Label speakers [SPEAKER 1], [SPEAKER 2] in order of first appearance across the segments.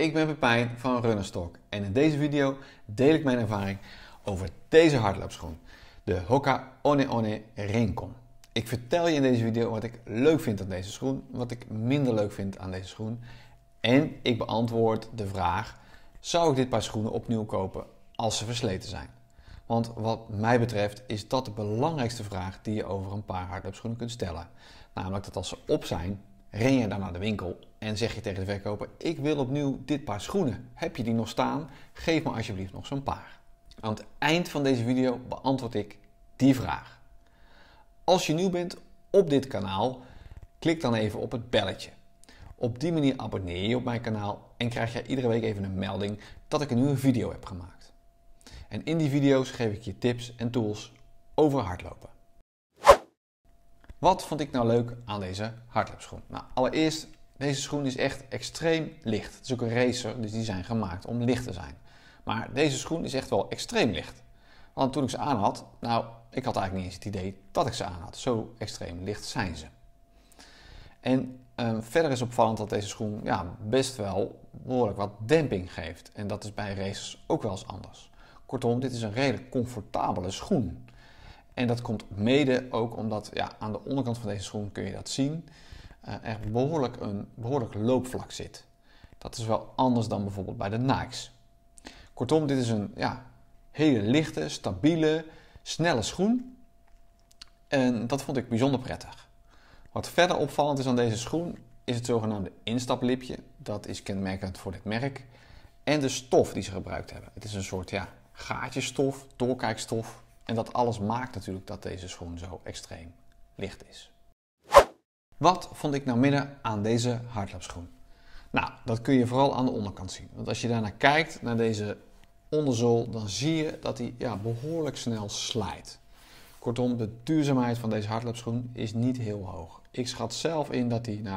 [SPEAKER 1] ik ben Pepijn van Runnerstock en in deze video deel ik mijn ervaring over deze hardloopschoen, de Hoka One One Rincon. Ik vertel je in deze video wat ik leuk vind aan deze schoen, wat ik minder leuk vind aan deze schoen en ik beantwoord de vraag, zou ik dit paar schoenen opnieuw kopen als ze versleten zijn? Want wat mij betreft is dat de belangrijkste vraag die je over een paar hardloopschoenen kunt stellen. Namelijk dat als ze op zijn, ren je dan naar de winkel en zeg je tegen de verkoper: ik wil opnieuw dit paar schoenen. Heb je die nog staan? Geef me alsjeblieft nog zo'n paar. Aan het eind van deze video beantwoord ik die vraag. Als je nieuw bent op dit kanaal, klik dan even op het belletje. Op die manier abonneer je op mijn kanaal en krijg je iedere week even een melding dat ik een nieuwe video heb gemaakt. En in die video's geef ik je tips en tools over hardlopen. Wat vond ik nou leuk aan deze hardloopschoen? Nou, allereerst, deze schoen is echt extreem licht. Het is ook een racer, dus die zijn gemaakt om licht te zijn. Maar deze schoen is echt wel extreem licht. Want toen ik ze aan had, nou, ik had eigenlijk niet eens het idee dat ik ze aan had. Zo extreem licht zijn ze. En verder is opvallend dat deze schoen best wel behoorlijk wat demping geeft. En dat is bij racers ook wel eens anders. Kortom, dit is een redelijk comfortabele schoen. En dat komt mede ook omdat aan de onderkant van deze schoen kun je dat zien. Er een behoorlijk loopvlak zit. Dat is wel anders dan bijvoorbeeld bij de Nikes. Kortom, dit is een hele lichte, stabiele, snelle schoen. En dat vond ik bijzonder prettig. Wat verder opvallend is aan deze schoen is het zogenaamde instaplipje. Dat is kenmerkend voor dit merk. En de stof die ze gebruikt hebben. Het is een soort gaatjesstof, doorkijkstof. En dat alles maakt natuurlijk dat deze schoen zo extreem licht is. Wat vond ik nou midden aan deze hardloopschoen? Nou, dat kun je vooral aan de onderkant zien. Want als je daarnaar kijkt, naar deze onderzool, dan zie je dat hij behoorlijk snel slijt. Kortom, de duurzaamheid van deze hardloopschoen is niet heel hoog. Ik schat zelf in dat hij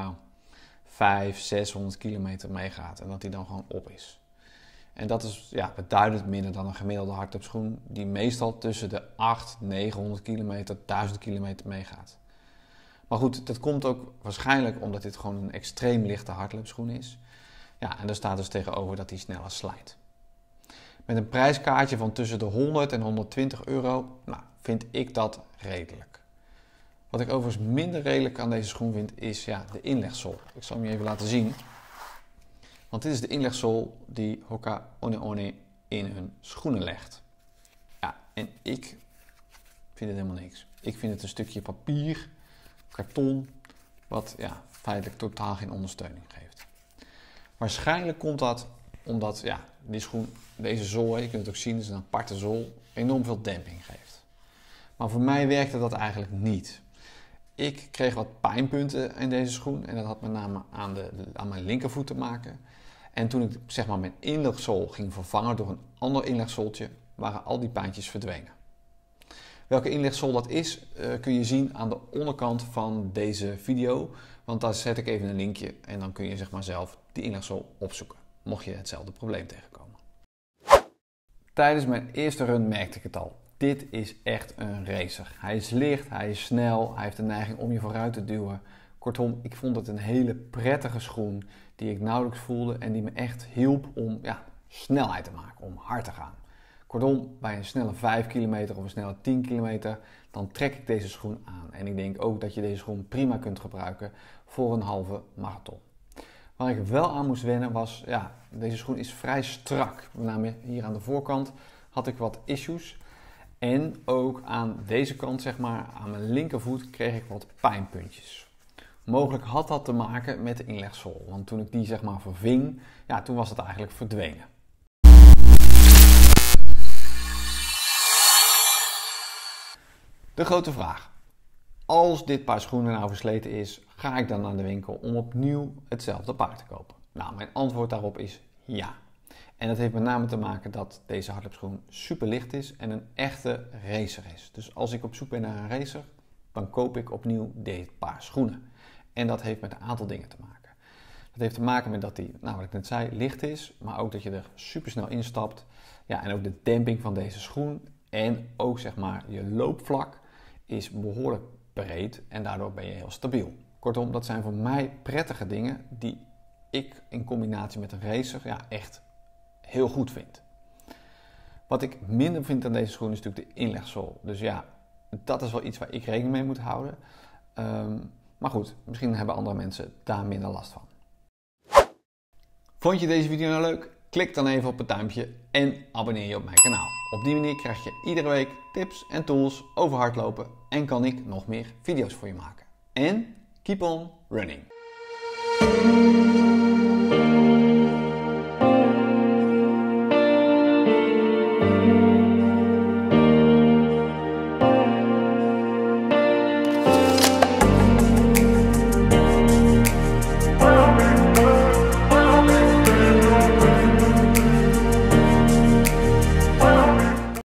[SPEAKER 1] 500-600 kilometer meegaat en dat hij dan gewoon op is. En dat is beduidend minder dan een gemiddelde hardloopschoen die meestal tussen de 800-900 kilometer, 1000 kilometer meegaat. Maar goed, dat komt ook waarschijnlijk omdat dit gewoon een extreem lichte hardloopschoen is. Ja, en er staat dus tegenover dat hij sneller slijt. Met een prijskaartje van tussen de 100 en 120 euro, vind ik dat redelijk. Wat ik overigens minder redelijk aan deze schoen vind is de inlegzool. Ik zal hem je even laten zien. Want dit is de inlegzool die Hoka One One in hun schoenen legt. Ja, en ik vind het helemaal niks. Ik vind het een stukje papier, karton, wat feitelijk totaal geen ondersteuning geeft. Waarschijnlijk komt dat omdat die schoen, deze zool, je kunt het ook zien, is een aparte zool, enorm veel demping geeft. Maar voor mij werkte dat eigenlijk niet. Ik kreeg wat pijnpunten in deze schoen en dat had met name aan mijn linkervoet te maken. En toen ik mijn inlegzool ging vervangen door een ander inlegzooltje, waren al die pijntjes verdwenen. Welke inlegzool dat is, kun je zien aan de onderkant van deze video. Want daar zet ik even een linkje en dan kun je zelf die inlegzool opzoeken. Mocht je hetzelfde probleem tegenkomen. Tijdens mijn eerste run merkte ik het al. Dit is echt een racer. Hij is licht, hij is snel, hij heeft de neiging om je vooruit te duwen. Kortom, ik vond het een hele prettige schoen die ik nauwelijks voelde en die me echt hielp om snelheid te maken, om hard te gaan. Kortom, bij een snelle 5 kilometer of een snelle 10 kilometer, dan trek ik deze schoen aan. En ik denk ook dat je deze schoen prima kunt gebruiken voor een halve marathon. Waar ik wel aan moest wennen was, deze schoen is vrij strak. Met name hier aan de voorkant had ik wat issues. En ook aan deze kant, aan mijn linkervoet, kreeg ik wat pijnpuntjes. Mogelijk had dat te maken met de inlegzool. Want toen ik die verving, toen was het eigenlijk verdwenen. De grote vraag. Als dit paar schoenen nou versleten is, ga ik dan naar de winkel om opnieuw hetzelfde paar te kopen? Nou, mijn antwoord daarop is ja. En dat heeft met name te maken dat deze hardloopschoen super licht is en een echte racer is. Dus als ik op zoek ben naar een racer, dan koop ik opnieuw dit paar schoenen. En dat heeft met een aantal dingen te maken. Dat heeft te maken met dat hij, wat ik net zei, licht is, maar ook dat je er super snel instapt. Ja, en ook de demping van deze schoen en ook je loopvlak is behoorlijk breed en daardoor ben je heel stabiel. Kortom, dat zijn voor mij prettige dingen die ik in combinatie met een racer ja, echt heel goed vind. Wat ik minder vind aan deze schoen is natuurlijk de inlegzool. Dus ja, dat is wel iets waar ik rekening mee moet houden. Maar goed, misschien hebben andere mensen daar minder last van. Vond je deze video nou leuk? Klik dan even op het duimpje en abonneer je op mijn kanaal. Op die manier krijg je iedere week tips en tools over hardlopen en kan ik nog meer video's voor je maken. En keep on running!